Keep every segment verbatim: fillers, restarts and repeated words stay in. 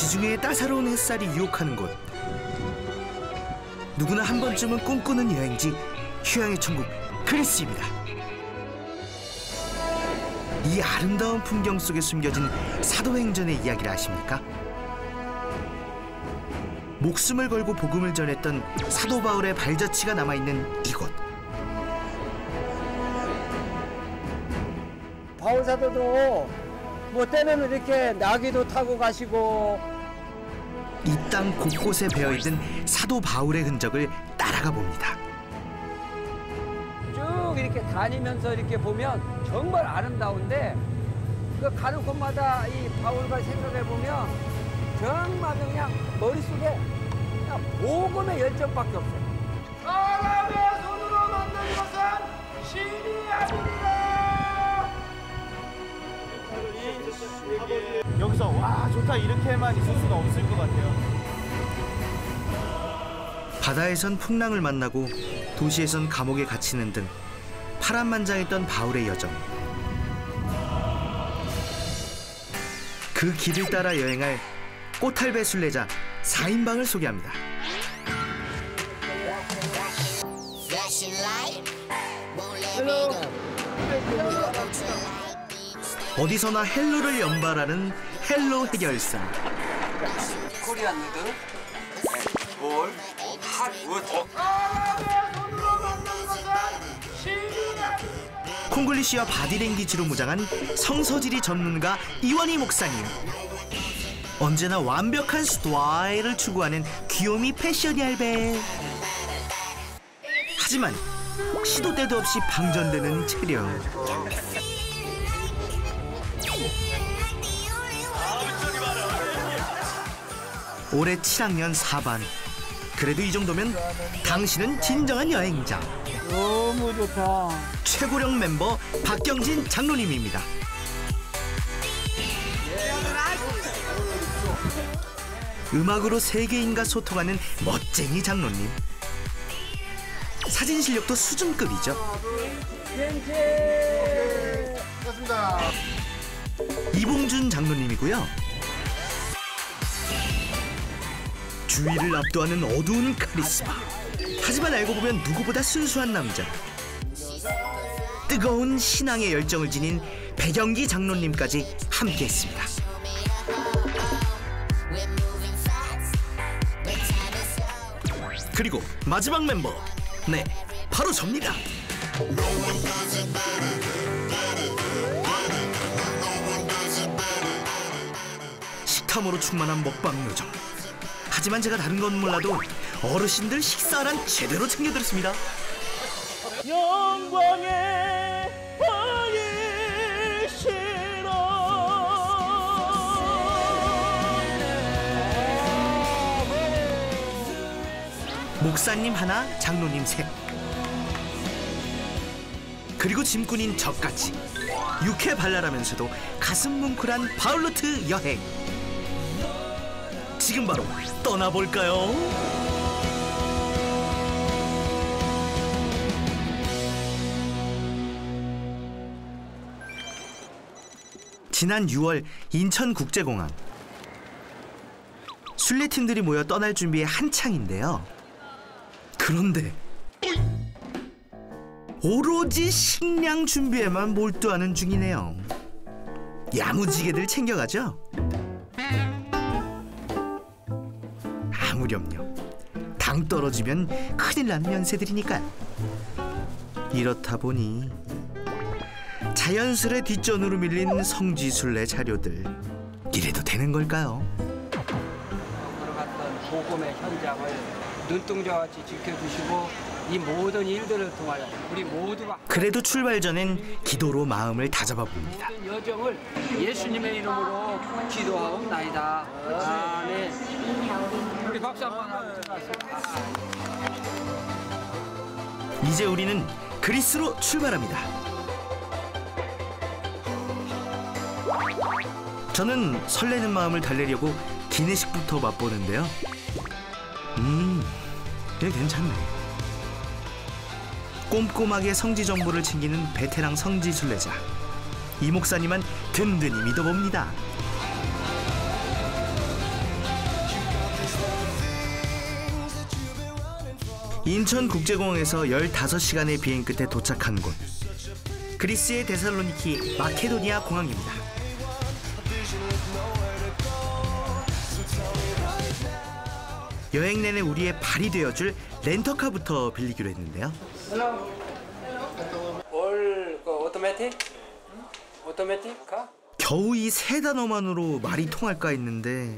지중해의 따사로운 햇살이 유혹하는 곳. 누구나 한 번쯤은 꿈꾸는 여행지, 휴양의 천국 그리스입니다. 이 아름다운 풍경 속에 숨겨진 사도행전의 이야기를 아십니까? 목숨을 걸고 복음을 전했던 사도 바울의 발자취가 남아있는 이곳. 바울 사도도 뭐 때로는 이렇게 나귀도 타고 가시고, 이 땅 곳곳에 배어있는 사도 바울의 흔적을 따라가 봅니다. 쭉 이렇게 다니면서 이렇게 보면 정말 아름다운데, 그 가는 곳마다 이 바울과 생각해 보면 정말 그냥 머릿속에 그냥 복음의 열정밖에 없어요. 사람의 손으로 만든 것은 신이 아니니라. 여기서 와 좋다 이렇게만 있을 수가 없을 것 같아요. 바다에선 풍랑을 만나고 도시에선 감옥에 갇히는 등 파란만장했던 바울의 여정. 그 길을 따라 여행할 꽃할배 순례자 사 인방을 소개합니다. 어디서나 헬로를 연발하는 헬로 해결사. 코리안 누드, 볼, 핫우드. 콩글리시와 바디랭귀지로 무장한 성서지리 전문가 이원희 목사님. 언제나 완벽한 스타일을 추구하는 귀요미 패션 얄배. 하지만 시도 때도 없이 방전되는 체력. 올해 칠 학년 사 반. 그래도 이 정도면 당신은 진정한 여행자. 너무 좋다. 최고령 멤버 박경진 장로님입니다. 음악으로 세계인과 소통하는 멋쟁이 장로님. 사진 실력도 수준급이죠. 고맙습니다. 이봉준 장로님이고요. 주위를 압도하는 어두운 카리스마. 하지만 알고 보면 누구보다 순수한 남자. 뜨거운 신앙의 열정을 지닌 백영기 장로님까지 함께했습니다. 그리고 마지막 멤버, 네, 바로 접니다. 식탐으로 충만한 먹방 요정. 하지만 제가 다른 건 몰라도 어르신들 식사란 제대로 챙겨드렸습니다. 영광의 왕이시라. 목사님 하나, 장로님 셋. 그리고 짐꾼인 저까지. 육회 발랄하면서도 가슴 뭉클한 바울루트 여행. 지금 바로 떠나볼까요? 지난 유월 인천국제공항. 순례팀들이 모여 떠날 준비에 한창인데요. 그런데 오로지 식량 준비에만 몰두하는 중이네요. 야무지게들 챙겨가죠? 아무렴요. 당 떨어지면 큰일 나는 연세들이니까요. 이렇다 보니 자연스레 뒷전으로 밀린 성지순례 자료들. 이래도 되는 걸까요? 걸어갔던 복음의 현장을 눈동자같이 지켜주시고 이 모든 일들을 통하여 우리 모두가 그래도 출발 전엔 기도로 마음을 다잡아 봅니다. 모든 여정을 예수님의 이름으로 기도하옵나이다. 아멘. 우리 박수 한번 하고 들어가겠습니다. 이제 우리는 그리스로 출발합니다. 저는 설레는 마음을 달래려고 기내식부터 맛보는데요. 음, 꽤 괜찮네. 꼼꼼하게 성지 정보를 챙기는 베테랑 성지 순례자. 이 목사님은 든든히 믿어봅니다. 인천국제공항에서 열다섯 시간의 비행 끝에 도착한 곳. 그리스의 데살로니키 마케도니아 공항입니다. 여행 내내 우리의 발이 되어줄 렌터카부터 빌리기로 했는데요. 올 오토매틱? 오토매틱 카? 겨우 이 세 단어만으로 말이 통할까 했는데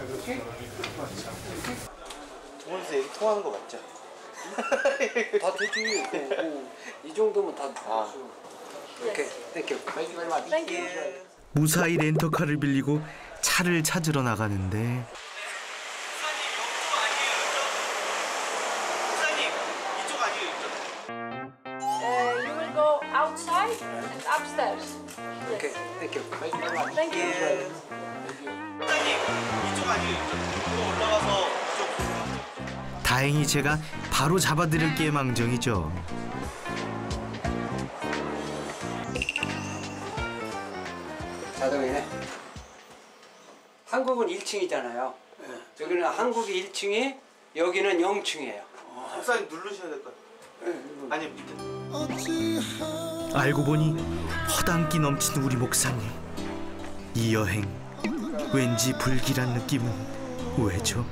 오늘서 얘기 통하는 거 맞죠? 다 되지. 그, 그, 이 정도면 다 아. 오케이, 땡큐. 무사히 렌터카를 빌리고 차를 찾으러 나가는데 Uh, you will go outside and upstairs. 오케이, 땡큐. Thank you. 다행히 제가 바로 잡아드릴 게 망정이죠. 자동이네. 한국은 일 층이잖아요. 네. 여기는 한국이 일 층이, 여기는 영 층이에요. 목사님 누르셔야 될 것 같아요. 네, 아니 밑에. 알고 보니 허당기 넘치는 우리 목사님. 이 여행 왠지 불길한 느낌은 왜죠?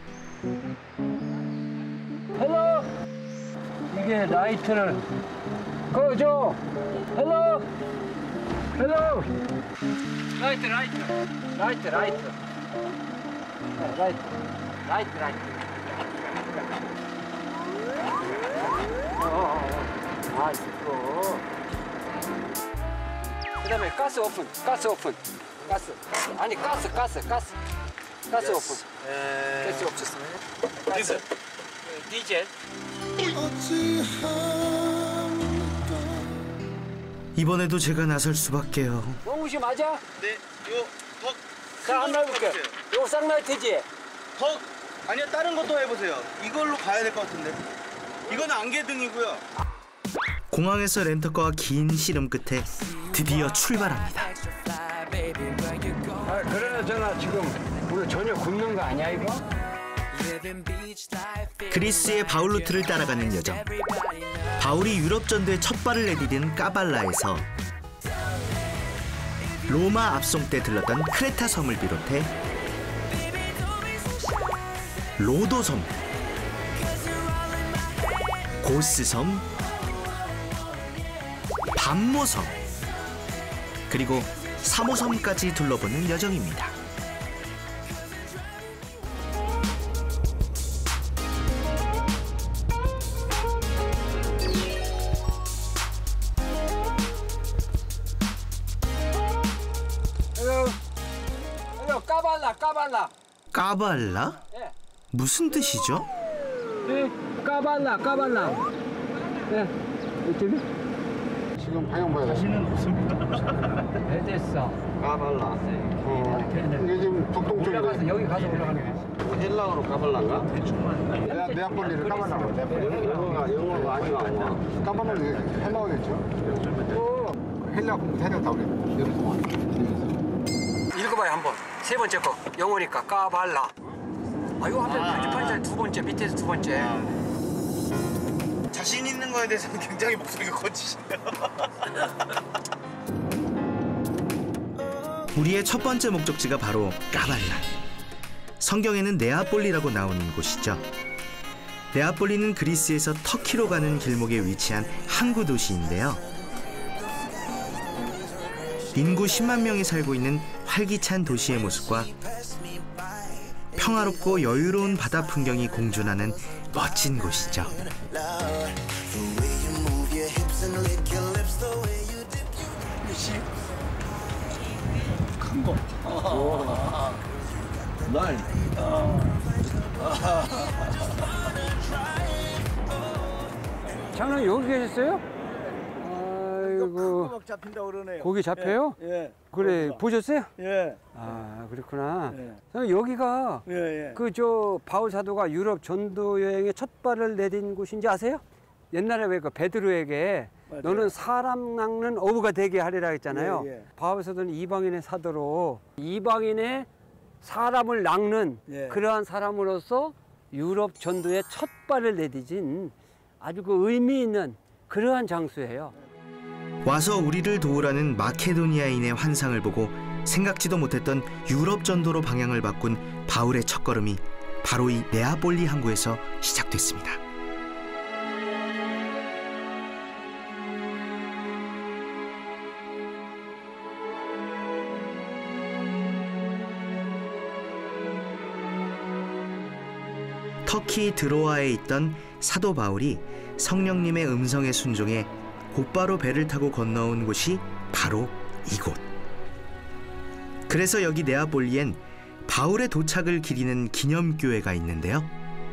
헬로! 이게 라이트를 꺼줘! 헬로! 헬로! 라이트, 라이트! 라이트, 라이트! 네, 라이트, 라이트, 라이트. 어, 어, 어. 아, 이거. 그 다음에 가스 오픈, 가스 오픈. 가스. 아니, 가스, 가스, 가스. 가스 오픈. 가스 오픈. 디젤. 디젤. 이번에도 제가 나설 수밖에요. 영웅씨 맞아? 네, 요 덕. 자, 한번 해볼게. 이거 쌍라이트지? 덕. 아니요, 다른 것도 해보세요. 이걸로 가야 될 것 같은데. 이거는 안개등이고요. 공항에서 렌터카와 긴 씨름 끝에 드디어 출발합니다. 아, 그러나 지금 우리 전혀 굶는 거 아니야 이거? 그리스의 바울 루트를 따라가는 여정. 바울이 유럽 전도에 첫 발을 내디딘 까발라에서 로마 압송 때 들렀던 크레타 섬을 비롯해 로도섬, 고스섬, 밤모섬, 그리고 사모섬까지 둘러보는 여정입니다. 헬로, 헬로, 까발라, 까발라. 까발라? 예. 무슨 뜻이죠? 네, 까발라, 까발라. 네, 이쪽이? 지금 방향 봐야 자신은 네, 됐어. 까발라. 어. 이게 지금 북동쪽이래. 올라가서 여기 가서 올라가는 거야. 헬라어로 까발라인가? 대충만. 네아폴리를 까발라고. 영어가 영어가 아니가 아니야. 까발라는 헬라어 됐죠? 헬라 공부 해냈다고 그래. 읽어봐요 한번. 세 번째 거 영어니까 까발라. 아 이거 하면 표지판이잖아요. 두 번째 밑에서 두 번째. 자신 있는 거에 대해서는 굉장히 목소리가 커지시네요. 우리의 첫 번째 목적지가 바로 까발라. 성경에는 네아폴리라고 나오는 곳이죠. 네아폴리는 그리스에서 터키로 가는 길목에 위치한 항구 도시인데요. 인구 십만 명이 살고 있는 활기찬 도시의 모습과 평화롭고 여유로운 바다 풍경이 공존하는 멋진 곳이죠. 큰 거. 날. 장난 여기 계셨어요? 아이고. 막 잡힌다 그러네요. 고기 잡혀요? 예. 예. 그래 보셨어요? 예. 아 그렇구나. 예. 그럼 여기가 예. 예. 그 저 바울 사도가 유럽 전도 여행의 첫 발을 내딘 곳인지 아세요? 옛날에 왜 그 베드로에게 맞아요. 너는 사람 낚는 어부가 되게 하리라 했잖아요. 예, 예. 바울 사도는 이방인의 사도로 이방인의 사람을 낚는 예. 그러한 사람으로서 유럽 전도의 첫 발을 내디딘 아주 그 의미 있는 그러한 장소예요. 와서 우리를 도우라는 마케도니아인의 환상을 보고 생각지도 못했던 유럽 전도로 방향을 바꾼 바울의 첫걸음이 바로 이 네아폴리 항구에서 시작됐습니다. 터키 드로아에 있던 사도 바울이 성령님의 음성에 순종해 곧바로 배를 타고 건너온 곳이 바로 이곳. 그래서 여기 네아폴리엔 바울의 도착을 기리는 기념교회가 있는데요.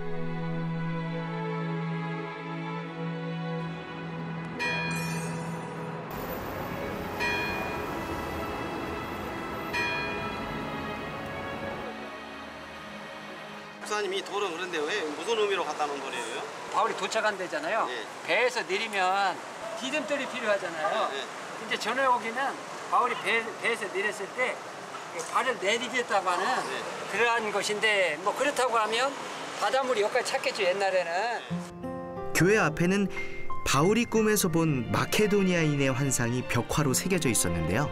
목사님 이 돌은 그런데 왜 무슨 의미로 갖다 놓은 돌이에요? 바울이 도착한 데잖아요. 네. 배에서 내리면 디딤돌이 필요하잖아요. 네. 이제 전에 오기는 바울이 배, 배에서 내렸을 때 발을 내디뎠다고 하는 네. 그러한 것인데 뭐 그렇다고 하면 바닷물이 여기까지 찼겠죠, 옛날에는. 교회 앞에는 바울이 꿈에서 본 마케도니아인의 환상이 벽화로 새겨져 있었는데요.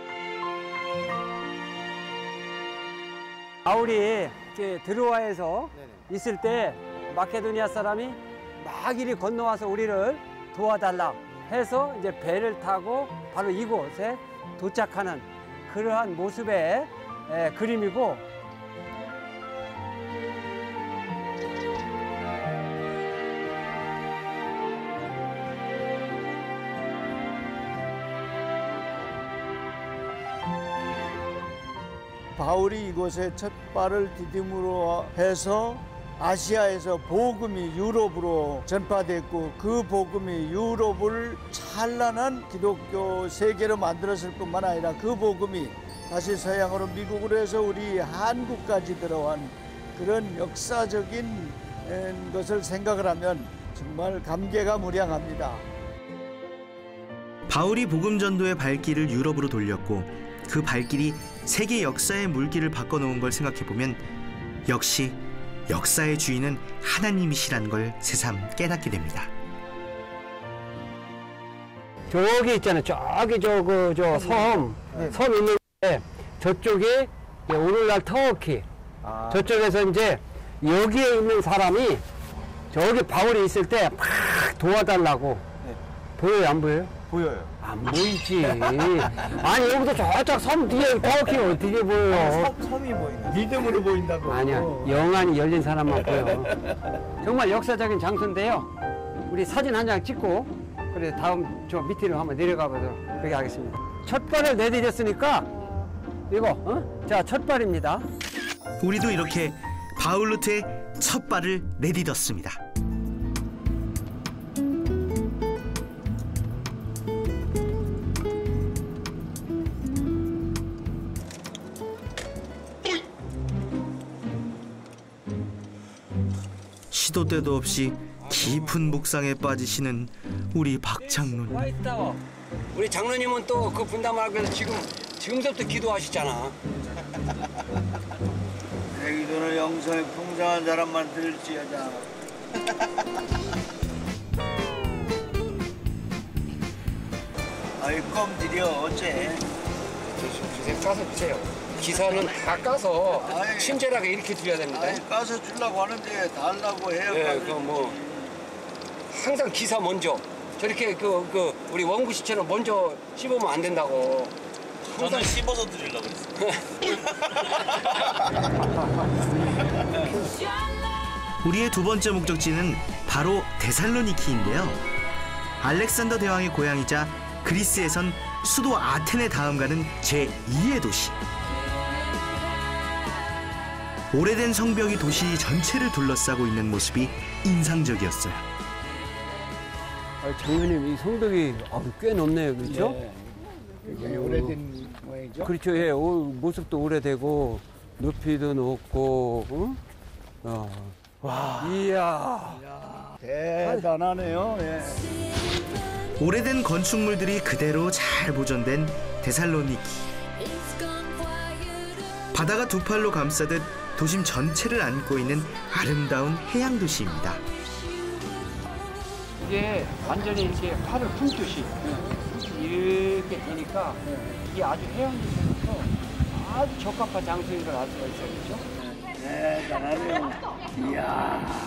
바울이 이렇게 드로아에서 있을 때 마케도니아 사람이 막 이리 건너와서 우리를 도와달라 해서 이제 배를 타고 바로 이곳에 도착하는 그러한 모습의 에, 그림이고, 바울이 이곳에 첫 발을 디딤으로 해서 아시아에서 복음이 유럽으로 전파됐고 그 복음이 유럽을 찬란한 기독교 세계로 만들었을 뿐만 아니라 그 복음이 다시 서양으로 미국으로 해서 우리 한국까지 들어온 그런 역사적인 것을 생각을 하면 정말 감개가 무량합니다. 바울이 복음 전도의 발길을 유럽으로 돌렸고 그 발길이 세계 역사의 물길을 바꿔놓은 걸 생각해보면 역시 역사의 주인은 하나님이시란 걸 새삼 깨닫게 됩니다. 저기 있잖아요. 저기 저그 저 섬, 섬 있는데 저쪽에 오늘날 터키, 아. 저쪽에서 이제 여기에 있는 사람이 저기 바울이 있을 때 막 도와달라고. 네. 보여요, 안 보여요? 보여요. 안 보이지. 아니 여기서 저쪽 섬 뒤에 터키가 어떻게 보여요? 섬이 보인다. 믿음으로 보인다고. 아니야, 영안이 열린 사람만 보여. 정말 역사적인 장소인데요. 우리 사진 한 장 찍고 그래 다음 저 밑으로 한번 내려가 보도록 그렇게 하겠습니다. 첫 발을 내디뎠으니까 이거 어? 자, 첫 발입니다. 우리도 이렇게 바울 루트의 첫 발을 내딛었습니다. 시도 때도 없이 깊은 묵상에 빠지시는 우리 박 장로님. 화이트타워. 우리 장로님은 또 그 분담을 위해서 지금 지금부터 기도하시잖아. 내 기도는 영성에 풍성한 사람만 들을지어다. 아이 껌들여 어째? 주세요. 까서 주세요. 기사는 다 까서 아이. 친절하게 이렇게 드려야 됩니다. 아이 까서 주려고 하는데 달라고 해야 네, 그 뭐 항상 기사 먼저 저렇게 그, 그 우리 원구 씨처럼 먼저 씹으면 안 된다고. 저는 씹어서 드리려고 그랬어요. 우리의 두 번째 목적지는 바로 데살로니키인데요. 알렉산더 대왕의 고향이자 그리스에선 수도 아테네 다음 가는 제이의 도시. 오래된 성벽이 도시 전체를 둘러싸고 있는 모습이 인상적이었어요. 아, 장로님 이 성벽이 아, 꽤 높네요, 그렇죠? 예. 굉장히 오래된 모양이죠. 그렇죠. 예, 오, 모습도 오래되고 높이도 높고, 응? 어. 와, 이야. 대단하네요. 예. 오래된 건축물들이 그대로 잘 보존된 데살로니키. 바다가 두 팔로 감싸듯 도심 전체를 안고 있는 아름다운 해양 도시입니다. 이게 완전히 이렇게 팔을 품듯이 이렇게 되니까 이게 아주 해양도시로서 아주 적합한 장소인 걸 알 수가 있어요. 그렇죠? 대단하네요. 이야.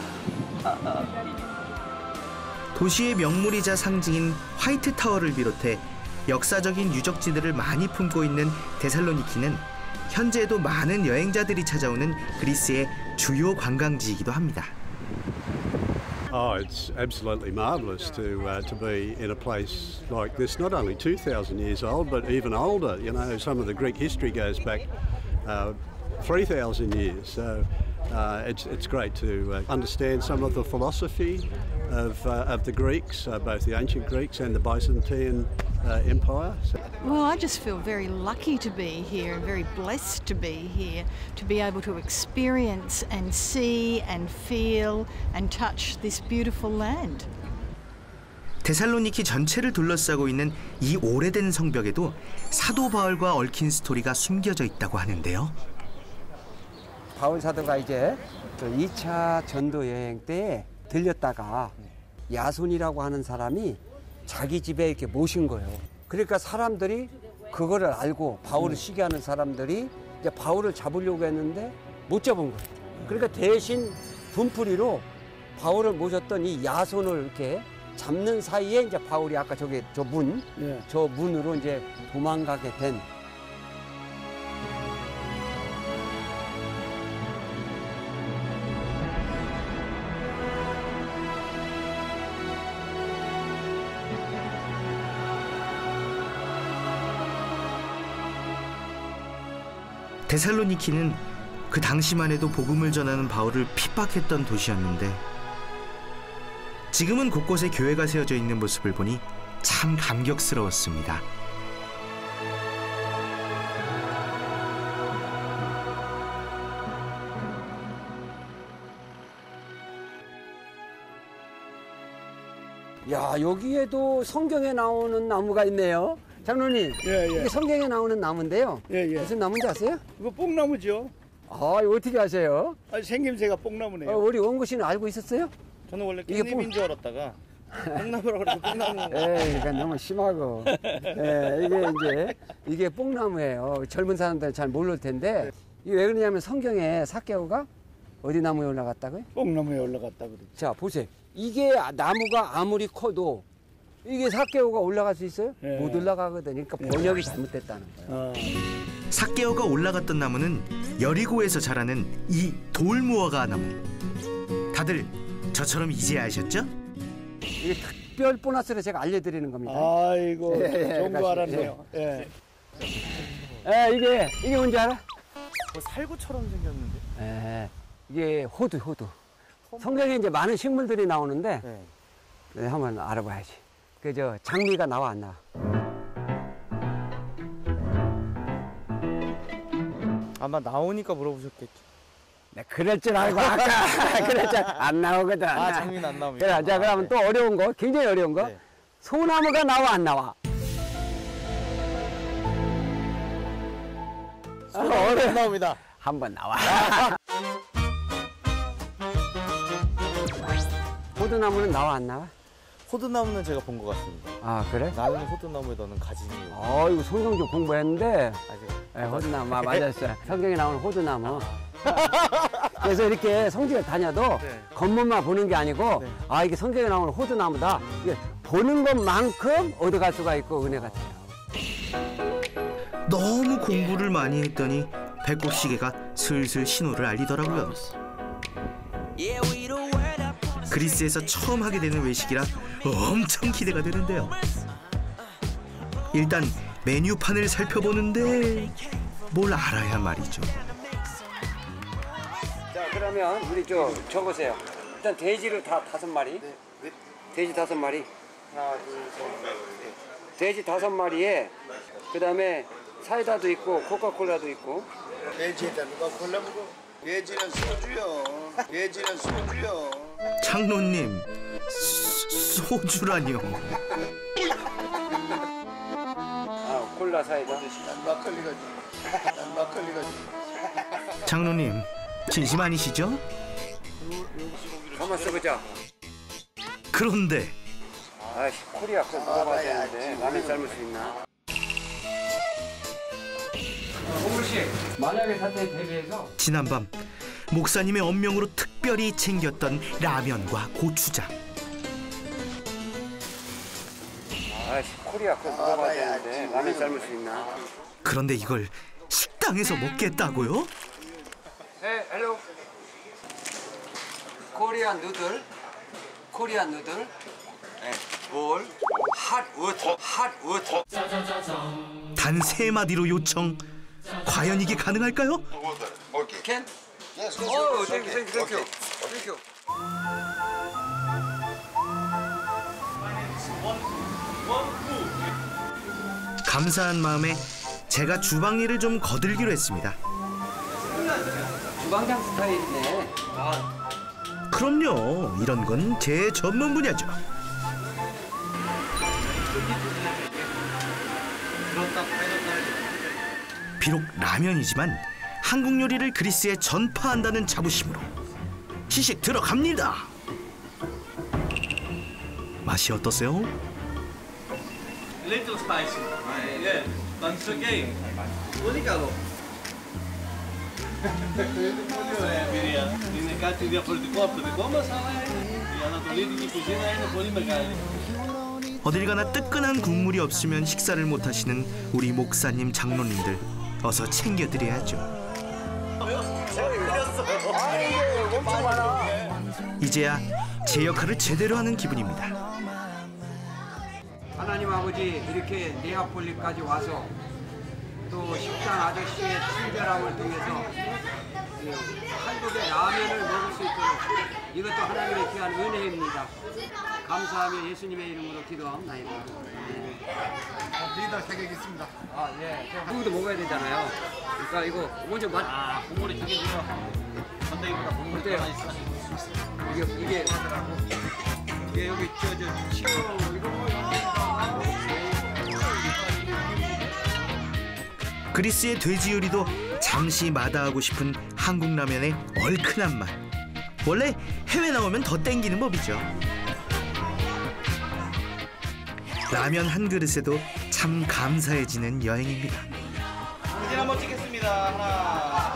도시의 명물이자 상징인 화이트 타워를 비롯해 역사적인 유적지들을 많이 품고 있는 데살로니키는 현재에도 많은 여행자들이 찾아오는 그리스의 주요 관광지이기도 합니다. Oh, it's absolutely marvellous to uh, to be in a place like this. Not only two thousand years old, but even older. You know, some of the Greek history goes back uh, three thousand years. So uh, it's it's great to uh, understand some of the philosophy of uh, of the Greeks, uh, both the ancient Greeks and the Byzantine uh, Empire. So Well, I just feel very lucky to be here and very blessed to be here, to be able to experience and see and feel and touch this beautiful land. 데살로니키 전체를 둘러싸고 있는 이 오래된 성벽에도 사도 바울과 얽힌 스토리가 숨겨져 있다고 하는데요. 바울 사도가 이제 그 이 차 전도 여행 때 들렸다가 야손이라고 하는 사람이 자기 집에 이렇게 모신 거예요. 그러니까 사람들이 그거를 알고 바울을 시기하는 사람들이 이제 바울을 잡으려고 했는데 못 잡은 거예요. 그러니까 대신 분풀이로 바울을 모셨던 이 야손을 이렇게 잡는 사이에 이제 바울이 아까 저기 저 문, 예. 저 문으로 이제 도망가게 된. 데살로니키는 그 당시만 해도 복음을 전하는 바울을 핍박했던 도시였는데 지금은 곳곳에 교회가 세워져 있는 모습을 보니 참 감격스러웠습니다. 야, 여기에도 성경에 나오는 나무가 있네요. 장로님, 예, 예. 이게 성경에 나오는 나무인데요. 예, 예. 무슨 나무인지 아세요? 이거 뽕나무죠. 아, 이거 어떻게 아세요? 아, 생김새가 뽕나무네요. 어, 우리 원구 씨는 알고 있었어요? 저는 원래 이게 깻잎인 뽕- 줄 알았다가 뽕나무라고 그래서 뽕나무. 에이, 그러니까 너무 심하고. 예, 이게 이제, 이게 뽕나무예요. 젊은 사람들은 잘 모를 텐데. 이게 왜 그러냐면 성경에 삭개오가 어디 나무에 올라갔다고요? 뽕나무에 올라갔다 그러죠. 자, 보세요. 이게 나무가 아무리 커도 이게 삭개오가 올라갈 수 있어요? 예. 못 올라가거든. 그러니까 번역이 잘못됐다는 거예요. 아, 삭개오가 올라갔던 나무는 여리고에서 자라는 이 돌무화과 나무. 다들 저처럼 이제 아셨죠? 이게 특별 보너스를 제가 알려드리는 겁니다. 아이고, 예, 예, 좋은 거 같이, 알았네요. 예. 예, 이게, 이게 뭔지 알아? 뭐 살구처럼 생겼는데. 예, 이게 호두, 호두. 성경에 이제 많은 식물들이 나오는데, 네. 네, 한번 알아봐야지. 그, 저, 장미가 나와, 안 나와? 아마 나오니까 물어보셨겠죠. 네, 그럴 줄 알고, 아까, 그럴 줄 알고, 안 나오거든. 아, 장미는 안 나옵니다. 그래, 자, 그러면 아, 네. 또 어려운 거, 굉장히 어려운 거. 네. 소나무가 나와, 안 나와? 소나무는 안 나옵니다. 한번 나와. 호두나무는 나와, 안 나와? 호두나무는 제가 본 것 같습니다. 아, 그래? 나는 호두나무에 너는 가지니. 어, 이거 성경 좀 공부했는데, 아직. 네, 호두나무, 아, 맞았어요. 성경에 나오는 호두나무. 그래서 이렇게 성지를 다녀도 네. 겉문만 보는 게 아니고, 네. 아, 이게 성경에 나오는 호두나무다. 이게 보는 것만큼 얻어갈 수가 있고 은혜가 돼요. 너무 공부를 많이 했더니 배꼽 시계가 슬슬 신호를 알리더라고요. 그리스에서 처음 하게 되는 외식이라 엄청 기대가 되는데요. 일단 메뉴판을 살펴보는데 뭘 알아야 말이죠. 자, 그러면 우리 저 적으세요. 일단 돼지를 다 다섯 마리. 돼지 다섯 마리. 하나, 둘, 셋, 넷. 돼지 다섯 마리에 그다음에 사이다도 있고 코카콜라도 있고. 돼지에다 누가 콜라 먹어? 돼지는 소주요. 돼지는 소주요. 장로님, 소- 소주라니요. 아, 콜라 사이다. 난 막걸리가 난 막걸리가 장로님, 진심 아니시죠? 한번 써보자. 그런데 아이씨, 코리아 거 물어봐야 되는데 라면 삶을 수 있나? 홍물씨, 만약에 사태에 대비해서 지난밤 목사님의 언명으로 특별히 챙겼던 라면과 고추장. 아이씨, 코리아 거 물어봐야 되는데 라면 삶을 수 있나? 그런데 이걸 식당에서 먹겠다고요? 네, 헬로. 코리안 누들, 코리안 누들, 네, 볼, 핫 워터, 핫 워터. 단 세 마디로 요청. 과연 이게 가능할까요? 캔? 오, 땡큐, 땡큐, 땡큐, 땡큐. 감사한 마음에 제가 주방 일을 좀 거들기로 했습니다. 주방장 스타일이네. 아. 그럼요. 이런 건 제 전문 분야죠. 비록 라면이지만 한국 요리를 그리스에 전파한다는 자부심으로 시식 들어갑니다. 맛이 어떠세요? Little spicy. Yeah, but it's okay. Unicalo. Είναι κάτι διαφορετικό από το δικό μας, αλλά η ανατολική κουζίνα είναι πολύ μεγάλη. 어딜 가나 뜨끈한 국물이 없으면 식사를 못 하시는 우리 목사님 장로님들 어서 챙겨드려야죠. 이제야 제 역할을 제대로 하는 기분입니다. 하나님 아버지, 이렇게 네아폴리까지 와서 또 식당 아저씨의 친절함을 통해서 한국의 라면을 먹을 수 있도록 이것도 하나님의 귀한 은혜입니다. 감사하며 예수님의 이름으로 기도합니다. 리더 자격 있습니다. 아, 예. 한국도 먹어야 되잖아요. 그러니까 이거 먼저 맛. 아, 국물이 되게 좋아. 건더기보다 국물이 더 맛있어. 이게 이게 이게 여기 저저 치고 이런 거. 그리스의 돼지 요리도 잠시 마다하고 싶은 한국 라면의 얼큰한 맛. 원래 해외 나오면 더 땡기는 법이죠. 라면 한 그릇에도 참 감사해지는 여행입니다. 사진 한번 찍겠습니다. 하나,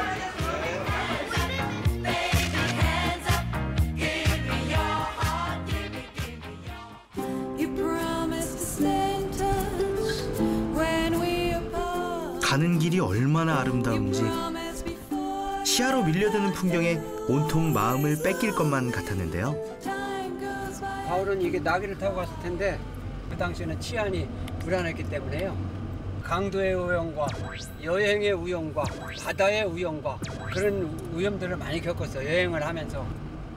가는 길이 얼마나 아름다운지 시야로 밀려드는 풍경에 온통 마음을 뺏길 것만 같았는데요. 바울은 이게 나귀를 타고 갔을 텐데 그 당시에는 치안이 불안했기 때문에요. 강도의 오염과 여행의 위험과 바다의 위험과 그런 위험들을 많이 겪었어요. 여행을 하면서.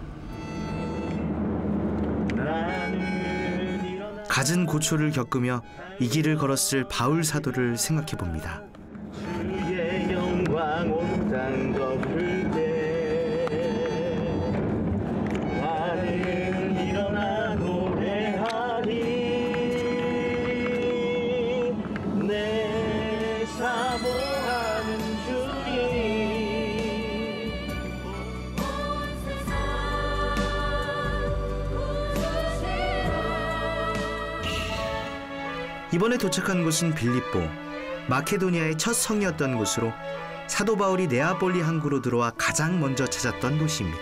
갖은 고초를 겪으며 이 길을 걸었을 바울 사도를 생각해 봅니다. 주의 영광 온땅 덮을 때 나는 일어나 노래하리 내 사모하는 주님. 이번에 도착한 곳은 빌립보, 마케도니아의 첫 성이었던 곳으로 사도 바울이 네아폴리 항구로 들어와 가장 먼저 찾았던 도시입니다.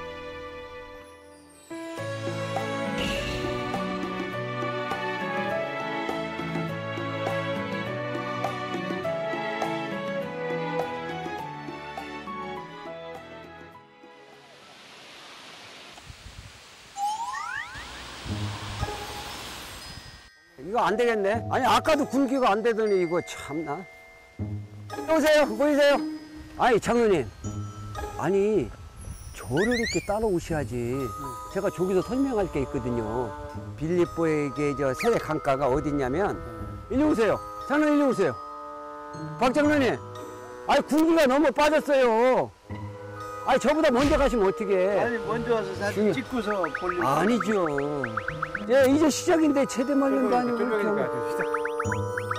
이거 안 되겠네. 아니 아까도 굴기가 안 되더니 이거 참나. 보세요, 보이세요? 아니 장로님, 아니 저를 이렇게 따라오셔야지. 제가 저기서 설명할 게 있거든요. 빌립보에게 저 세례 강가가 어디냐면 이리 오세요. 장로님 이리 오세요. 박 장로님, 아니 굴기가 너무 빠졌어요. 아니 저보다 먼저 가시면 어떡해. 아니 먼저 와서 사진 찍고서 볼일. 아니죠. 예, 이제 시작인데 체대말년도 아니고 그렇게.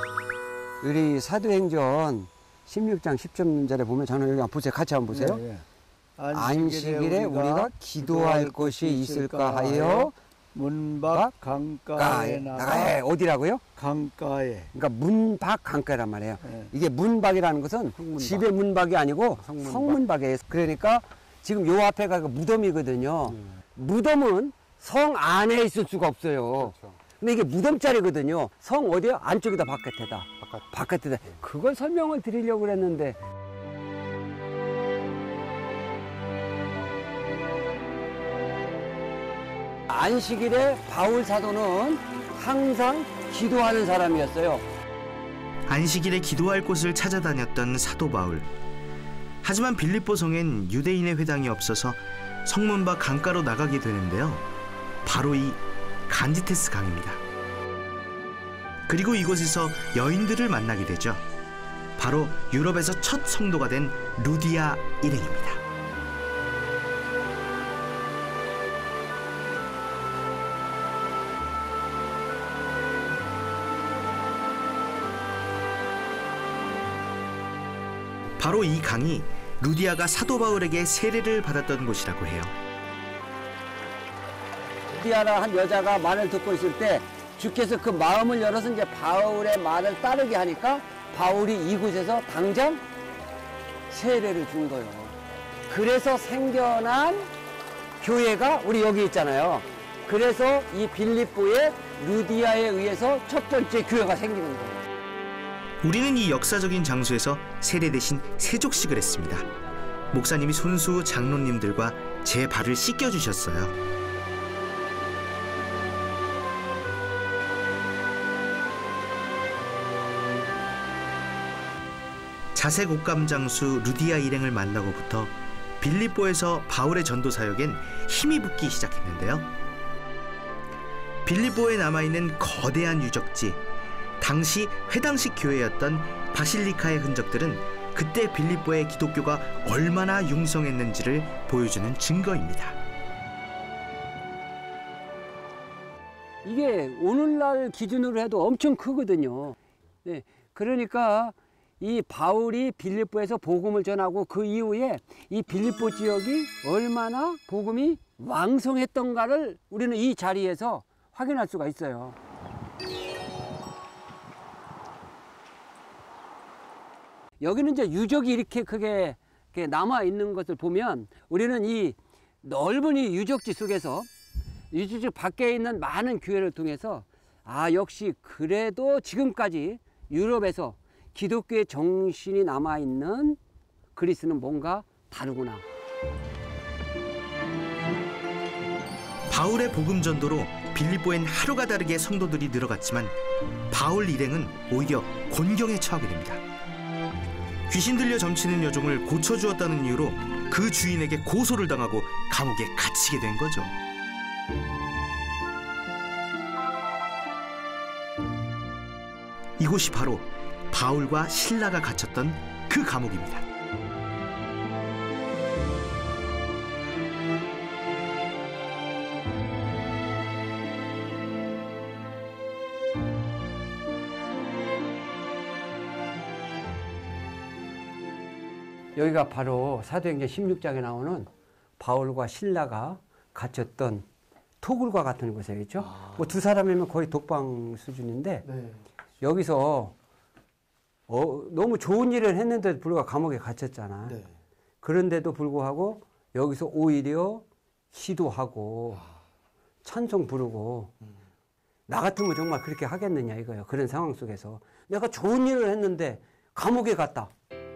우리 사도행전 십육 장 십 절에 보면 장로님 여기 보세요. 같이 한번 보세요. 네, 네. 안식일에 우리가 기도할 곳이 있을까 하여 문 밖 강가에 나가에 어디라고요? 강가에. 그러니까 문 밖 강가란 말이에요. 네. 이게 문 밖이라는 것은 성문박. 집의 문 밖이 아니고 성문박. 성문밖이에요. 그러니까 지금 요 앞에가 무덤이거든요. 음. 무덤은 성 안에 있을 수가 없어요. 그렇죠. 근데 이게 무덤자리거든요. 성 어디야? 안쪽이다, 바깥에다. 바깥. 바깥에다. 그걸 설명을 드리려고 그랬는데. 안식일에 바울 사도는 항상 기도하는 사람이었어요. 안식일에 기도할 곳을 찾아다녔던 사도 바울. 하지만 빌립보 성엔 유대인의 회당이 없어서 성문 밖 강가로 나가게 되는데요. 바로 이 간지테스 강입니다. 그리고 이곳에서 여인들을 만나게 되죠. 바로 유럽에서 첫 성도가 된 루디아 일행입니다. 바로 이 강이 루디아가 사도 바울에게 세례를 받았던 곳이라고 해요. 루디아라 한 여자가 말을 듣고 있을 때 주께서 그 마음을 열어서 이제 바울의 말을 따르게 하니까 바울이 이곳에서 당장 세례를 준 거예요. 그래서 생겨난 교회가 우리 여기 있잖아요. 그래서 이 빌립보의 루디아에 의해서 첫 번째 교회가 생기는 거예요. 우리는 이 역사적인 장소에서 세례 대신 세족식을 했습니다. 목사님이 손수 장로님들과 제 발을 씻겨주셨어요. 자색 옷감 장수 루디아 일행을 만나고부터 빌립보에서 바울의 전도 사역엔 힘이 붙기 시작했는데요. 빌립보에 남아있는 거대한 유적지, 당시 회당식 교회였던 바실리카의 흔적들은 그때 빌립보의 기독교가 얼마나 융성했는지를 보여주는 증거입니다. 이게 오늘날 기준으로 해도 엄청 크거든요. 네, 그러니까 이 바울이 빌립보에서 복음을 전하고 그 이후에 이 빌립보 지역이 얼마나 복음이 왕성했던가를 우리는 이 자리에서 확인할 수가 있어요. 여기는 이제 유적이 이렇게 크게 남아 있는 것을 보면 우리는 이 넓은 이 유적지 속에서 유적지 밖에 있는 많은 교회를 통해서 아, 역시 그래도 지금까지 유럽에서 기독교의 정신이 남아 있는 그리스는 뭔가 다르구나. 바울의 복음 전도로 빌립보엔 하루가 다르게 성도들이 늘어갔지만 바울 일행은 오히려 곤경에 처하게 됩니다. 귀신 들려 점치는 여종을 고쳐주었다는 이유로 그 주인에게 고소를 당하고 감옥에 갇히게 된 거죠. 이곳이 바로 바울과 실라가 갇혔던 그 감옥입니다. 여기가 바로 사도행전 십육 장에 나오는 바울과 실라가 갇혔던 토굴과 같은 곳이겠죠. 아. 뭐 두 사람이면 거의 독방 수준인데 네. 여기서 어, 너무 좋은 일을 했는데도 불구하고 감옥에 갇혔잖아. 네. 그런데도 불구하고 여기서 오히려 기도하고 아. 찬송 부르고 음. 나 같으면 정말 그렇게 하겠느냐 이거예요. 그런 상황 속에서 내가 좋은 일을 했는데 감옥에 갔다.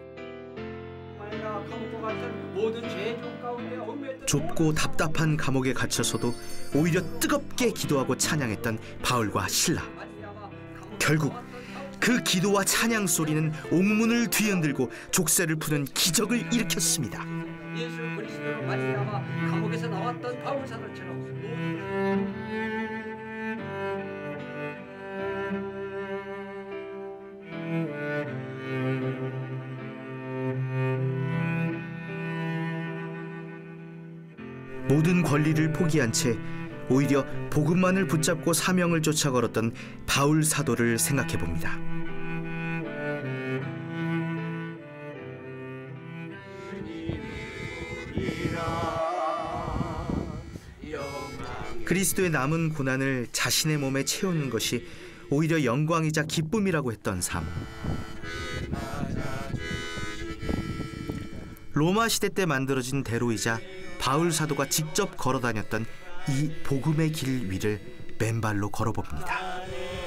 좁고 답답한 감옥에 갇혀서도 오히려 뜨겁게 기도하고 찬양했던 바울과 실라. 결국 그 기도와 찬양 소리는 옥문을 뒤흔들고 족쇄를 푸는 기적을 일으켰습니다. 예수 그리스도로 말미암아 감옥에서 나왔던 바울 사도처럼 모든 권리를 포기한 채 오히려 복음만을 붙잡고 사명을 쫓아 걸었던 바울 사도를 생각해 봅니다. 이 그리스도의 남은 고난을 자신의 몸에 채우는 것이 오히려 영광이자 기쁨이라고 했던 삶. 로마 시대 때 만들어진 대로이자 바울 사도가 직접 걸어 다녔던 이 복음의 길 위를 맨발로 걸어봅니다.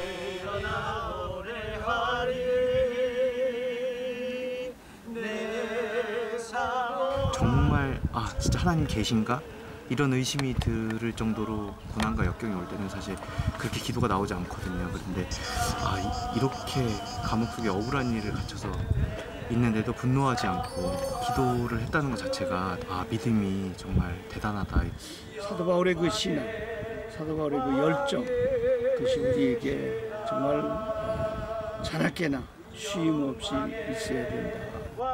정말 아 진짜 하나님 계신가? 이런 의심이 들을 정도로 고난과 역경이 올 때는 사실 그렇게 기도가 나오지 않거든요. 그런데 아 이, 이렇게 감옥 속에 억울한 일을 갖춰서 있는데도 분노하지 않고 기도를 했다는 것 자체가 아 믿음이 정말 대단하다. 사도 바울의 그 신앙, 사도 바울의 그 열정, 그것이 우리에게 정말 자나깨나 쉼 없이 있어야 된다.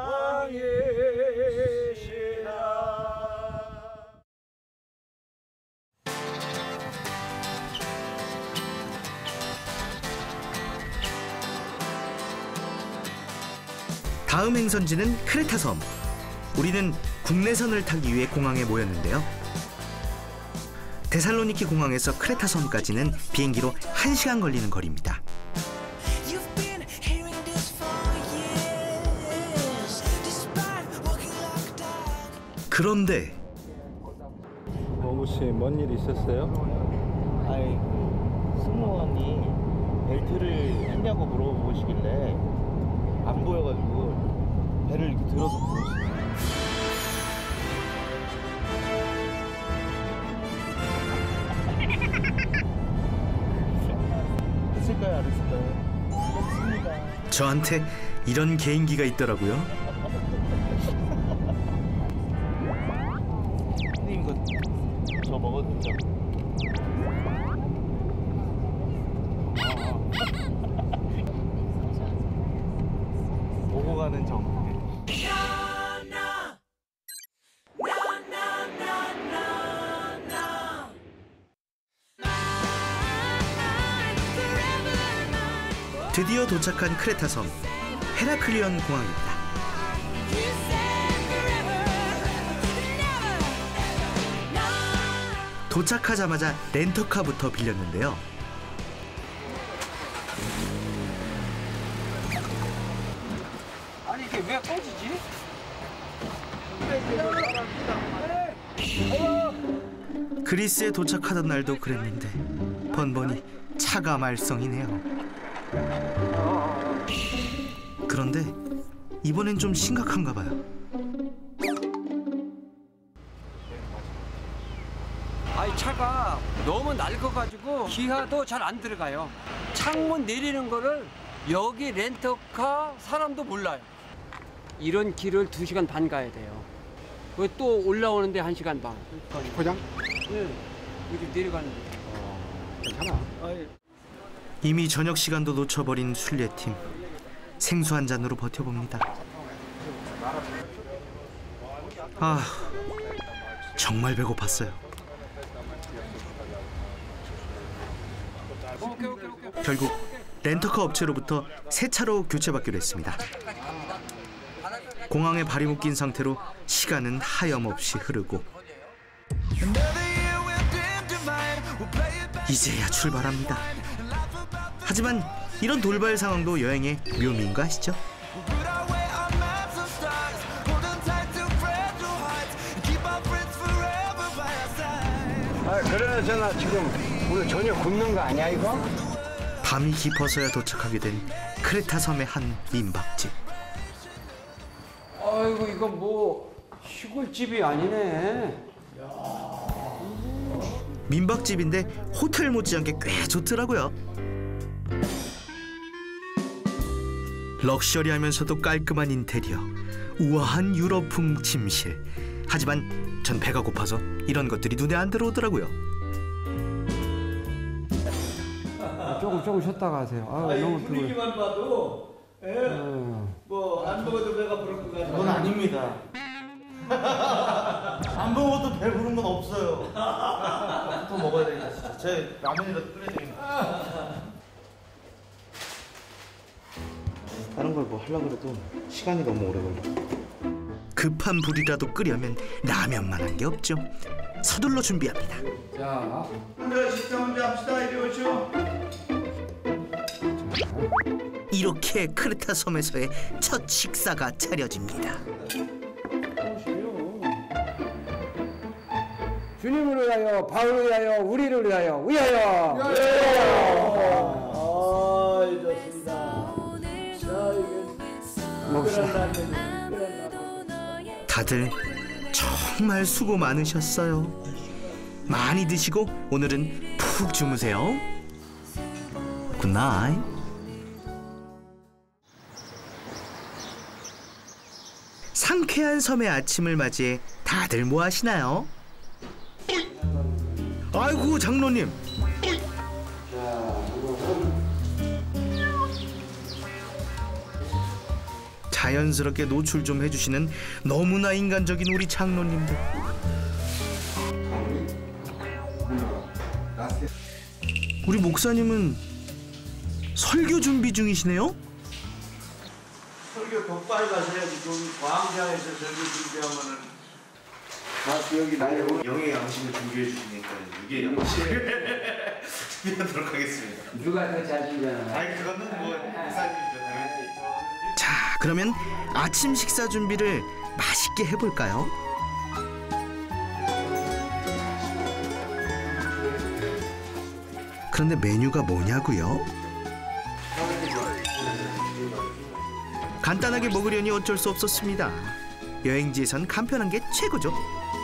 다음 행선지는 크레타 섬. 우리는 국내선을 타기 위해 공항에 모였는데요. 데살로니키 공항에서 크레타 섬까지는 비행기로 한 시간 걸리는 거리입니다. 그런데 뭐 혹시 뭔 일 있었어요? 아이 승무원이 벨트를 했냐고 물어보시길래 안 보여가지고 배를 이렇게 들어서 보시네요. 했을까요, 안 했을까요? 했습니다. 저한테 이런 개인기가 있더라고요. 선생님 이거 저 먹어도 되죠? 오고 가는 정. 드디어 도착한 크레타 섬 헤라클리온 공항입니다. 도착하자마자 렌터카부터 빌렸는데요. 아니 이게 왜 꺼지지? 그리스에 도착하던 날도 그랬는데 번번이 차가 말썽이네요. 그런데 이번엔 좀 심각한가 봐요. 아이 차가 너무 낡아가지고 기아도 잘 안 들어가요. 창문 내리는 거를 여기 렌터카 사람도 몰라요. 이런 길을 두 시간 반 가야 돼요. 그 또 올라오는데 한 시간 반. 고장? 네. 이렇게 내려가는데. 어, 괜찮아. 아이. 이미 저녁 시간도 놓쳐버린 순례팀. 생수 한 잔으로 버텨봅니다. 아, 정말 배고팠어요. 오케이, 오케이, 오케이. 결국 렌터카 업체로부터 새 차로 교체받기로 했습니다. 공항에 발이 묶인 상태로 시간은 하염없이 흐르고 이제야 출발합니다. 하지만 이런 돌발 상황도 여행의 묘미인 거 아시죠? 아, 그러나 지금 오늘 저녁 굶는 거 아니야 이거? 밤이 깊어서야 도착하게 된 크레타 섬의 한 민박집. 아이고 이건 뭐 시골집이 아니네. 민박집인데 호텔 못지않게 꽤 좋더라고요. 럭셔리하면서도 깔끔한 인테리어, 우아한 유럽풍 침실. 하지만 전 배가 고파서 이런 것들이 눈에 안 들어오더라고요. 조금 조금 쉬었다가 하세요. 아, 아니, 너무 분위기만 피곤해. 봐도 예? 어. 뭐 안 먹어도 배가 부를 것 같아요. 그건 아닙니다. 안 먹어도 배부른 건 없어요. 더 먹어야 되겠다 진짜. 제 라면이라도 끓여드립니다. 다른 걸 뭐 하려고 해도 시간이 너무 오래 걸려. 급한 불이라도 끄려면 라면만 한 게 없죠. 서둘러 준비합니다. 자, 혼자 식사 혼자 합시다. 이리 오시오. 이렇게 크레타 섬에서의 첫 식사가 차려집니다. 주님을 위하여, 바울을 위하여, 우리를 위하여, 위하여. 아, 좋습니다. 자, 이게 다들 정말 수고 많으셨어요. 많이 드시고 오늘은 푹 주무세요. 굿나잇. 상쾌한 섬의 아침을 맞이해 다들 뭐 하시나요? 아이고 장로님. 자연스럽게 노출 좀 해주시는 너무나 인간적인 우리 장로님들. 우리 목사님은 설교 준비 중이시네요? 설교 덕발 가셔야지. 좀 광장에서 설교 준비하면은 다 여기 나요. 영의 양식을 준비해 주시니까 이게 양식을 준비하도록 하겠습니다. 누가 더 잘 준비하나? 아니 그거는 뭐 목사님이죠 당연히. 자, 그러면 아침 식사 준비를 맛있게 해볼까요? 그런데 메뉴가 뭐냐고요? 간단하게 먹으려니 어쩔 수 없었습니다. 여행지에선 간편한 게 최고죠.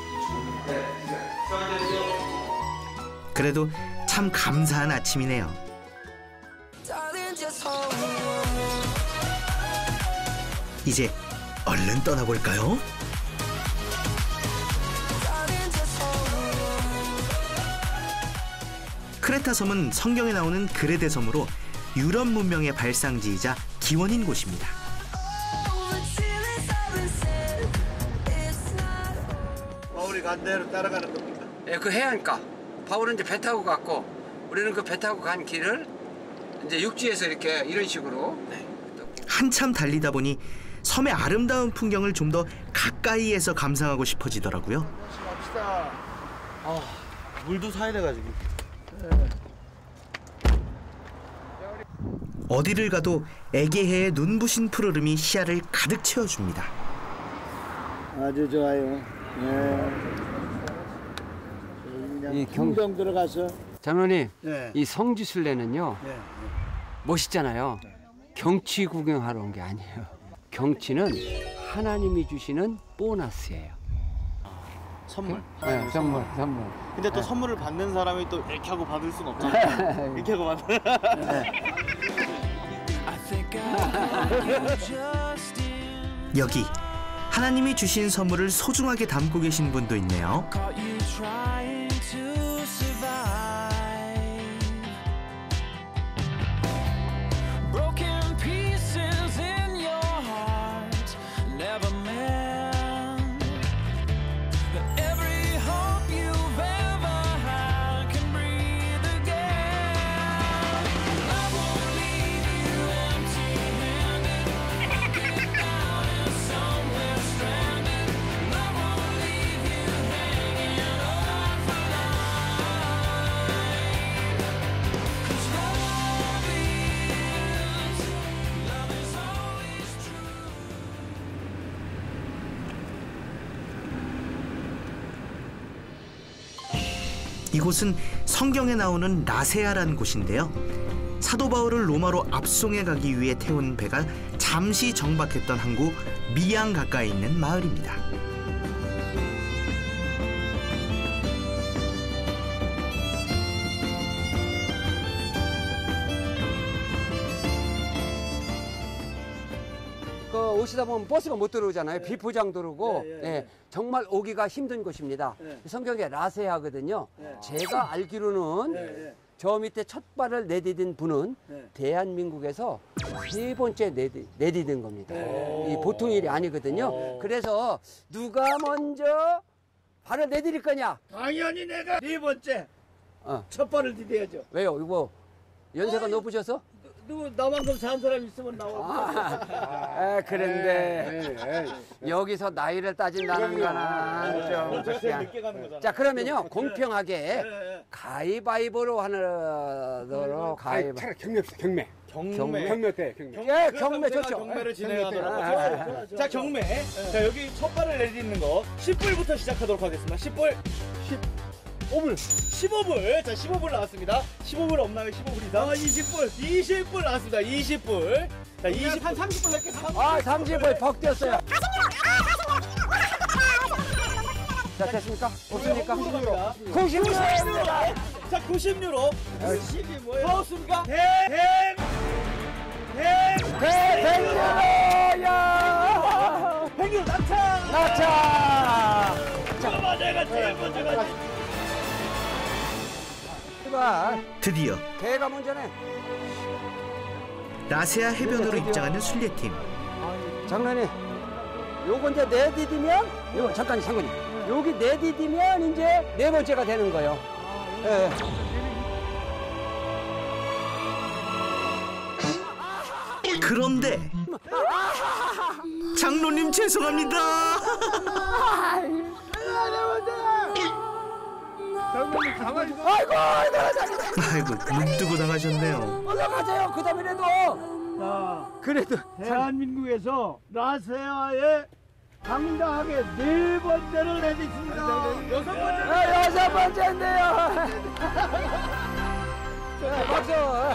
그래도 참 감사한 아침이네요. 이제 얼른 떠나볼까요? 크레타 섬은 성경에 나오는 그레데 섬으로 유럽 문명의 발상지이자 기원인 곳입니다. 바울이 간 대로 따라가는 겁니까? 예, 그 해안가. 바울은 이제 배 타고 갔고, 우리는 그 배 타고 간 길을 이제 육지에서 이렇게 이런 식으로. 네. 한참 달리다 보니 섬의 아름다운 풍경을 좀 더 가까이에서 감상하고 싶어지더라고요. 갑시다. 아 물도 사야 돼가지고. 어디를 가도 애기해의 눈부신 푸르름이 시야를 가득 채워줍니다. 아주 좋아요. 네. 이 경- 풍경 들어가서. 장로님, 네. 이 성지순례는요, 네. 멋있잖아요. 경치 구경하러 온 게 아니에요. 경치는 하나님이 주시는 보너스예요. 선물. 네, 선물, 선물. 근데 또 선물을 받는 사람이 또 이렇게 하고 받을 순 없잖아요. 이렇게 하고 받는. 여기 하나님이 주신 선물을 소중하게 담고 계신 분도 있네요. 이곳은 성경에 나오는 라세아라는 곳인데요. 사도 바울을 로마로 압송해 가기 위해 태운 배가 잠시 정박했던 항구 미양 가까이 있는 마을입니다. 그 오시다 보면 버스가 못 들어오잖아요. 비포장 들어오고. 예, 예, 예, 예. 정말 오기가 힘든 곳입니다. 예. 성경에 라세아거든요. 예. 제가 알기로는 예, 예. 저 밑에 첫 발을 내디딘 분은 예. 대한민국에서 세 번째 내디, 내디딘 겁니다. 예. 이 보통 일이 아니거든요. 오. 그래서 누가 먼저 발을 내디딜 거냐? 당연히 내가 네 번째 어. 첫 발을 디뎌야죠. 왜요? 이거 연세가 높으셔서? 누구 나만큼 산 사람 있으면 나와. 아, 에, 그런데 에이, 에이. 여기서 나이를 따진다는 거는 좀 그냥. 자, 그러면요 공평하게 가위바위보로 하도록 가위바위보. 차라리 경매합시다, 경매. 경매. 경매 어때? 경매. 예, 그래서 경매 제가 좋죠. 경매를 예. 진행하도록 경매 하겠습니다. 자, 경매. 자, 여기 첫 발을 내딛는 거 십 불부터 시작하도록 하겠습니다. 십 불. 십오 불. 십오 불. 자, 십오 불 나왔습니다. 십오 불 없나요? 십오 불 이상. 아, 이십 불. 이십 불 나왔습니다. 이십 불. 자, 이십 한 삼십 불 낼게. 아, 삼십 불 벅 뛰었어요. 자, 됐습니까? 없습니까? 구십 불. 자, 구십 유로. 십이 뭐야? 나왔습니까? 백. 백. 백 유로. 야. 백 유로 낙차. 나차. 자, 내가 제일 먼저 가지. 출발. 드디어 개가 먼저네. 라세아 해변으로 입장하는 순례팀. 장난이. 요거 이제 내디디면 요거 잠깐 상군이. 여기 내디디면 이제 네 번째가 되는 거예요. 예. 그런데 장로님 죄송합니다. 아이고, 아이고 눈 뜨고 당하셨네요. 올라가세요. 그 다음에라도. 자, 그래도 대한민국에서 라세아에 당당하게 네 번째를 내딛습니다. 여섯 번째. 아, 여섯 번째인데요. 자, 박수.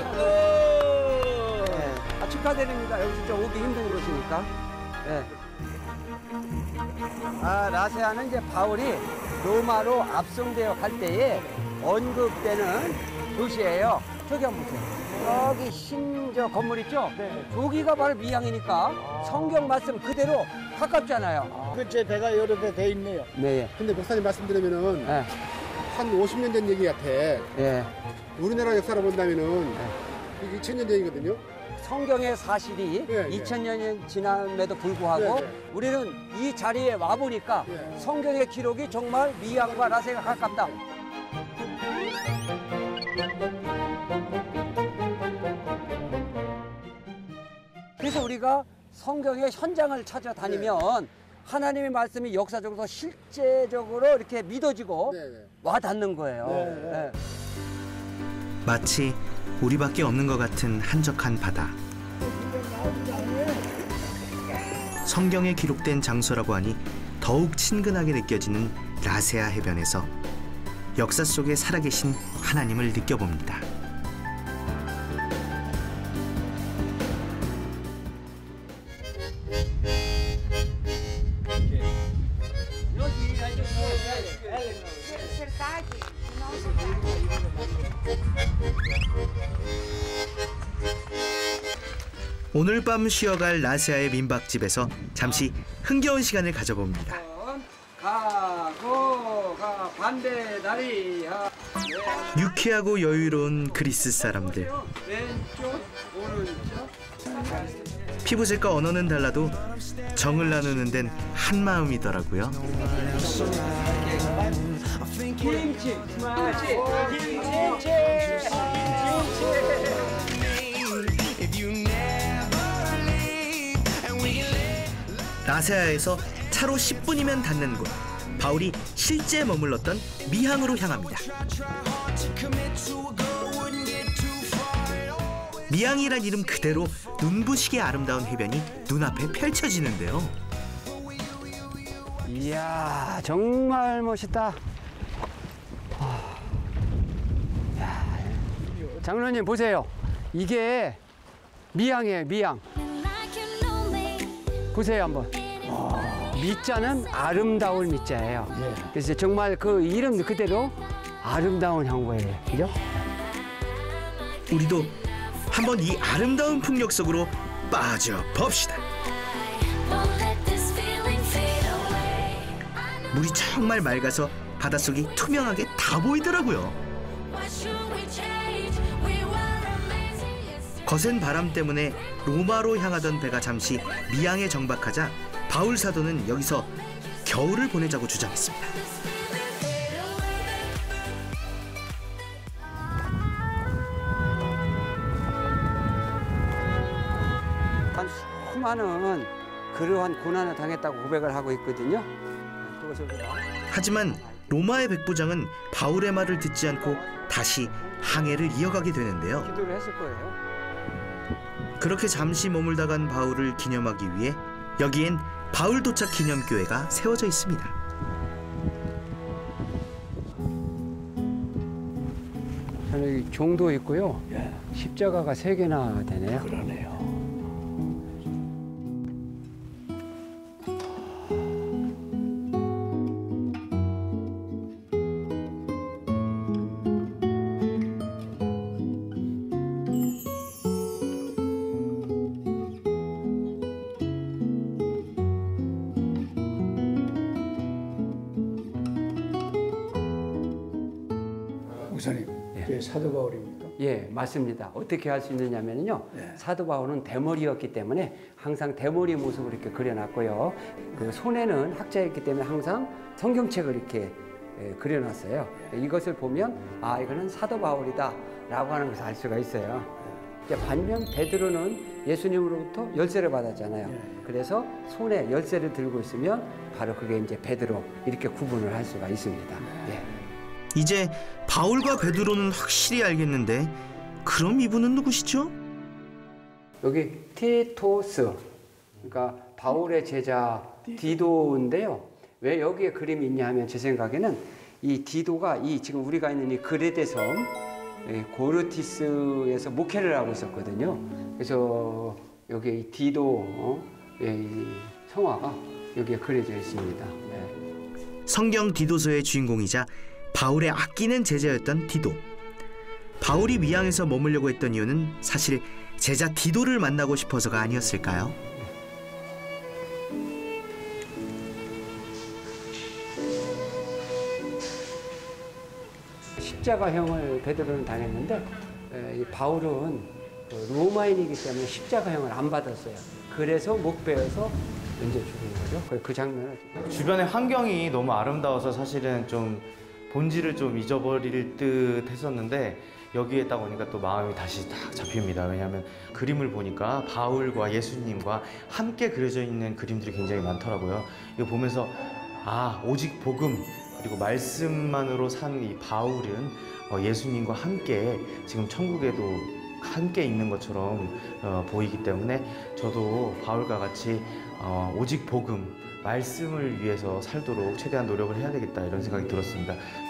네. 아, 축하드립니다. 여기 진짜 오기 힘든 곳이니까. 네. 아, 라세아는 이제 바울이 로마로 압송되어 갈 때에 언급되는 도시예요. 저기 한번 보세요. 여기 흰 저 건물 있죠? 네. 저기가 바로 미양이니까 아. 성경 말씀 그대로 가깝잖아요. 그 제 배가 여러 대 돼 있네요. 네. 근데 목사님 말씀드리면은 네. 한 오십 년 전 얘기 같아. 네. 우리나라 역사로 본다면은 이게 이천 년 전이거든요. 성경의 사실이 네, 네. 이천 년이 지남에도 불구하고 네, 네. 우리는 이 자리에 와보니까 네. 성경의 기록이 정말 미양과 라세가 가깝다. 그래서 우리가 성경의 현장을 찾아다니면 하나님의 말씀이 역사적으로 실제적으로 이렇게 믿어지고 네, 네. 와닿는 거예요. 네, 네. 네. 마치 우리밖에 없는 것 같은 한적한 바다. 성경에 기록된 장소라고 하니 더욱 친근하게 느껴지는 라세아 해변에서 역사 속에 살아계신 하나님을 느껴봅니다. 오늘 밤 쉬어갈 라세아의 민박집에서 잠시 흥겨운 시간을 가져봅니다. 가고 가 반대 다리 하. 유쾌하고 여유로운 그리스 사람들. 왼쪽 오른쪽. 피부색과 언어는 달라도 정을 나누는 데는 한 마음이더라고요. 김치, 김치, 김치, 김치. 라세아에서 차로 십 분이면 닿는 곳. 바울이 실제 머물렀던 미항으로 향합니다. 미항이란 이름 그대로 눈부시게 아름다운 해변이 눈앞에 펼쳐지는데요. 이야, 정말 멋있다. 야, 장로님 보세요. 이게 미항이에요, 미항. 보세요 한번. 미자는 아름다울 미자예요. 그래서 정말 그 이름 그대로 아름다운 항구예요. 그죠? 우리도 한번 이 아름다운 풍력 속으로 빠져봅시다. 물이 정말 맑아서 바닷속이 투명하게 다 보이더라고요. 거센 바람 때문에 로마로 향하던 배가 잠시 미항에 정박하자 바울 사도는 여기서 겨울을 보내자고 주장했습니다. 수많은 그러한 고난을 당했다고 고백을 하고 있거든요. 그것을 하지만 로마의 백부장은 바울의 말을 듣지 않고 다시 항해를 이어가게 되는데요. 기도를 했을 거예요. 그렇게 잠시 머물다 간 바울을 기념하기 위해 여기엔 바울 도착 기념교회가 세워져 있습니다. 저는 여기 종도 있고요. 예. 십자가가 세 개나 되네요. 그러네요. 목사님, 이게 사도 바울입니까? 예, 맞습니다. 어떻게 할 수 있느냐면요. 네. 사도 바울은 대머리였기 때문에 항상 대머리 모습을 이렇게 그려놨고요. 그 손에는 학자였기 때문에 항상 성경책을 이렇게 예, 그려놨어요. 이것을 보면 아 이거는 사도 바울이다라고 하는 것을 알 수가 있어요. 이제 반면 베드로는 예수님으로부터 열쇠를 받았잖아요. 그래서 손에 열쇠를 들고 있으면 바로 그게 이제 베드로 이렇게 구분을 할 수가 있습니다. 예. 이제 바울과 베드로는 확실히 알겠는데 그럼 이분은 누구시죠? 여기 티토스, 그러니까 바울의 제자 디도인데요. 왜 여기에 그림이 있냐 하면 제 생각에는 이 디도가 이 지금 우리가 있는 이 그레데 섬 고르티스에서 목회를 하고 있었거든요. 그래서 여기 이 디도 어? 이 성화가 여기에 그려져 있습니다. 네. 성경 디도서의 주인공이자 바울의 아끼는 제자였던 디도. 바울이 미양에서 머물려고 했던 이유는 사실 제자 디도를 만나고 싶어서가 아니었을까요? 십자가형을 베드로는 당했는데 이 바울은 로마인이기 때문에 십자가형을 안 받았어요. 그래서 목베어서 이제 죽은 거죠. 그 장면을 주변의 환경이 너무 아름다워서 사실은 좀 본질을 좀 잊어버릴 듯 했었는데 여기에 딱 오니까 또 마음이 다시 딱 잡힙니다. 왜냐하면 그림을 보니까 바울과 예수님과 함께 그려져 있는 그림들이 굉장히 많더라고요. 이거 보면서 아 오직 복음 그리고 말씀만으로 산 이 바울은 예수님과 함께 지금 천국에도 함께 있는 것처럼 보이기 때문에 저도 바울과 같이 오직 복음 말씀을 위해서 살도록 최대한 노력을 해야 되겠다 이런 생각이 들었습니다.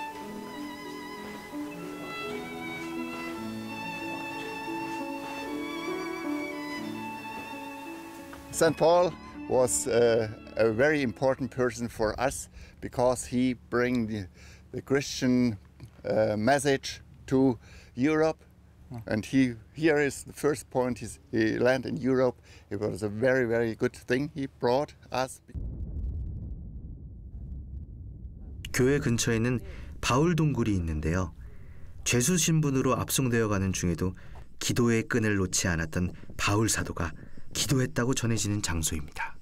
Saint Paul was uh, a very important person for us because he bring the, the Christian uh, message to Europe. And he here is the first point he's, he landed in Europe. It was a very, very good thing he brought us. 교회 근처에는 바울 동굴이 있는데요. 죄수 신분으로 압송되어 가는 중에도 기도의 끈을 놓지 않았던 바울 사도가 기도했다고 전해지는 장소입니다.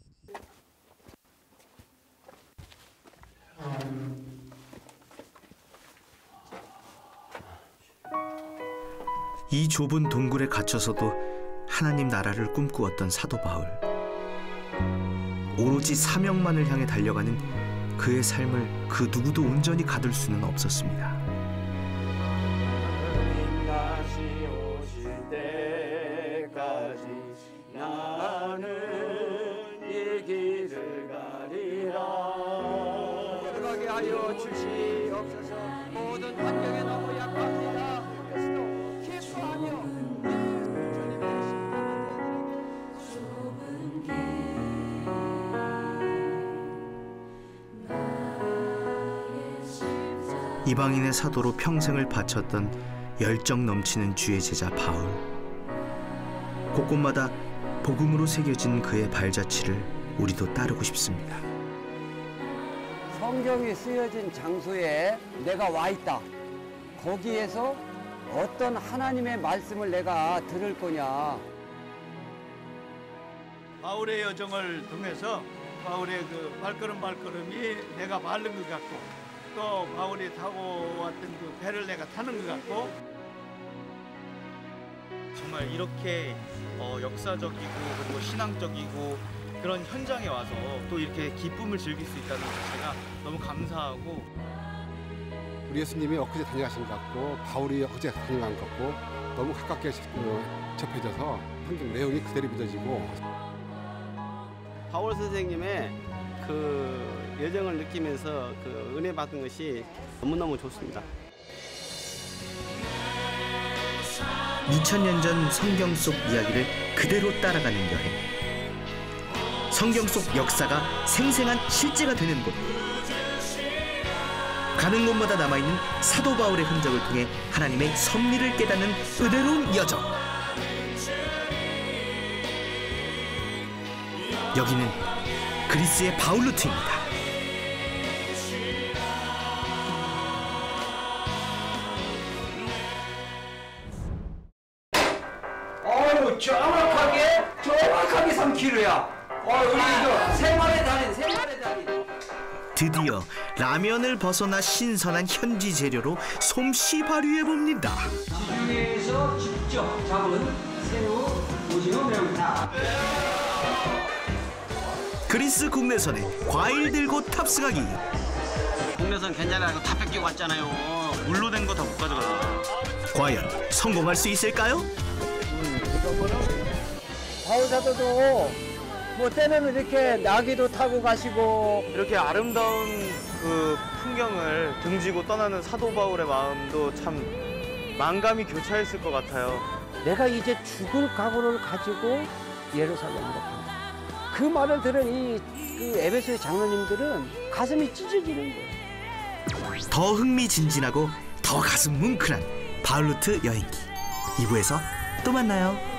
이 좁은 동굴에 갇혀서도 하나님 나라를 꿈꾸었던 사도 바울. 오로지 사명만을 향해 달려가는 그의 삶을 그 누구도 온전히 가둘 수는 없었습니다. 이방인의 사도로 평생을 바쳤던 열정 넘치는 주의 제자 바울. 곳곳마다 복음으로 새겨진 그의 발자취를 우리도 따르고 싶습니다. 성경이 쓰여진 장소에 내가 와 있다. 거기에서 어떤 하나님의 말씀을 내가 들을 거냐. 바울의 여정을 통해서 바울의 그 발걸음 발걸음이 내가 바른 것 같고 또 바울이 타고 왔던 그 배를 내가 타는 것 같고 정말 이렇게 어, 역사적이고 그리고 신앙적이고 그런 현장에 와서 또 이렇게 기쁨을 즐길 수 있다는 것 자체가 너무 감사하고, 우리 예수님이 엊그제 다녀가신 것 같고 바울이 어제 다녀간 것 같고 너무 가깝게 접해져서 성경 내용이 그대로 믿어지고, 바울 선생님의 그 여정을 느끼면서 그 은혜 받은 것이 너무너무 좋습니다. 이천 년 전 성경 속 이야기를 그대로 따라가는 여행. 성경 속 역사가 생생한 실제가 되는 곳. 가는 곳마다 남아있는 사도 바울의 흔적을 통해 하나님의 섭리를 깨닫는 은혜로운 여정. 여기는 그리스의 바울루트입니다. 어휴, 정확하게 정확하게 삼 킬로그램야. 어, 우리 이거 세 마리 달인, 세 마리 달인. 드디어 라면을 벗어나 신선한 현지 재료로 솜씨 발휘해봅니다. 지중해에서 직접 잡은 새우, 오징어, 매운탕. 그리스 국내선에 과일 들고 탑승하기. 국내선 괜찮아요. 다 뺏기고 왔잖아요. 물로 된 거 다 못 가져가요. 과연 성공할 수 있을까요? 바울 사도도 뭐 때는 이렇게 나귀도 타고 가시고, 이렇게 아름다운 그 풍경을 등지고 떠나는 사도 바울의 마음도 참 만감이 교차했을 것 같아요. 내가 이제 죽을 각오를 가지고 예루살렘으로 간다. 그 말을 들은 이 그 에베소의 장로님들은 가슴이 찢어지는 거예요. 더 흥미진진하고 더 가슴 뭉클한 바울루트 여행기. 이 부에서 또 만나요.